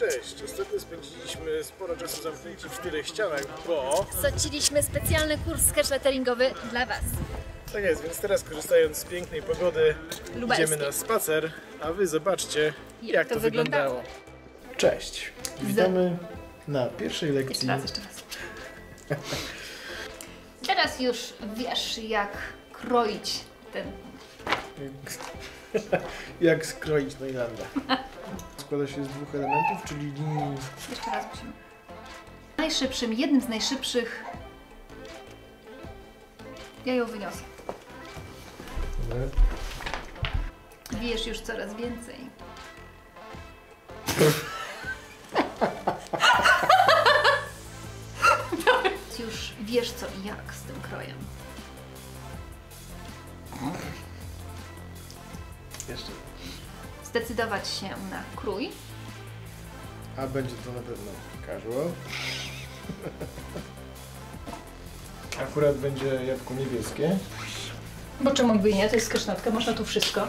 Cześć! Ostatnio spędziliśmy sporo czasu zamknięci w 4 ścianach, bo... Zaciliśmy specjalny kurs sketch letteringowy dla Was. Tak jest, więc teraz korzystając z pięknej pogody idziemy na spacer, a Wy zobaczcie jak to wyglądało. Cześć! Witamy na pierwszej lekcji. Jeszcze raz. Teraz już wiesz jak kroić ten... Jak skroić Neylanda. Składa się z 2 elementów, czyli linii... Jeszcze raz musimy. Najszybszym, jednym z najszybszych... Ja ją wyniosę. Dobra. Wiesz już coraz więcej. Już wiesz co i jak z tym krojem. Jeszcze. Zdecydować się na krój. A będzie to na pewno casual. Akurat będzie jabłko niebieskie. Bo czemu by nie? To jest sketchnotka, można tu wszystko.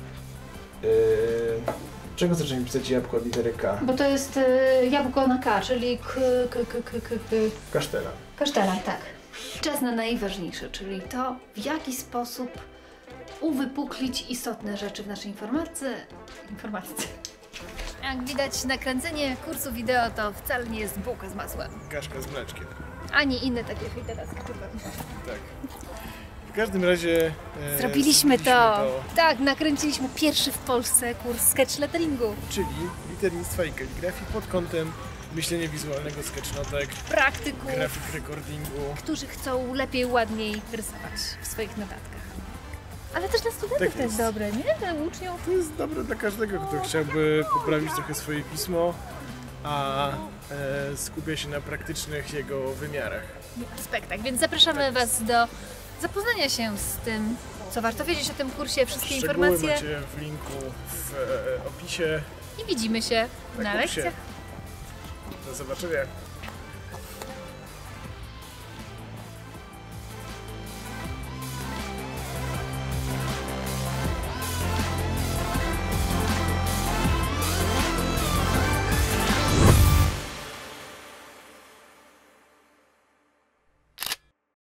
Czego zaczęliśmy pisać jabłko od litery K? Bo to jest jabłko na K, czyli Kasztela. kasztelan, tak. Czas na najważniejsze, czyli to, w jaki sposób uwypuklić istotne rzeczy w naszej informatyce. Jak widać, nakręcenie kursu wideo to wcale nie jest bułka z masłem. Kaszka z mleczkiem. Ani inne takie literackie. Tak. W każdym razie Zrobiliśmy to. Tak, nakręciliśmy pierwszy w Polsce kurs sketch letteringu. Czyli liternictwa i kaligrafii pod kątem myślenia wizualnego, sketchnotek, Praktyków, grafik recordingu. którzy chcą lepiej, ładniej rysować w swoich notatkach. Ale też dla studentów Tak to jest dobre, nie? Dla uczniów. To jest dobre dla każdego, kto chciałby poprawić trochę swoje pismo, a skupia się na praktycznych jego wymiarach. Aspektach, więc zapraszamy Was do zapoznania się z tym, co warto wiedzieć o tym kursie, wszystkie Szczegóły informacje. macie w linku w opisie. I widzimy się na kursie. lekcjach. Do zobaczenia.